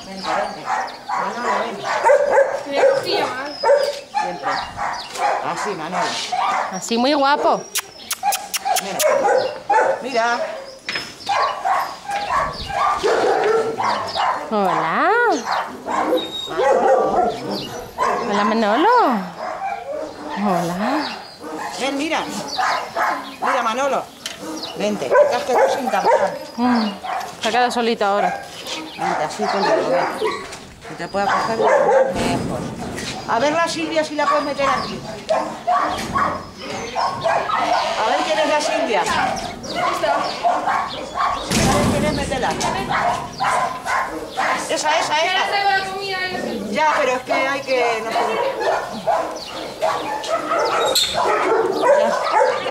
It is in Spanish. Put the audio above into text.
Vente, vente. Manolo, ven. Me cogía mal. Siempre. Así, Manolo. Así muy guapo. Mira. Mira. Hola. Hola, Manolo. Hola. Ven, mira. Mira, Manolo. Vente. Te has quedado sin tampón. Se ha quedado solito ahora. Vente, así contigo, ven. Que te pueda coger más lejos. A ver la Silvia si la puedes meter aquí. A ver quién es la Silvia. Si sabes quién es, métela. Esa. Ya les traigo la comida. Ya, pero es que hay que... No puedo. Ya.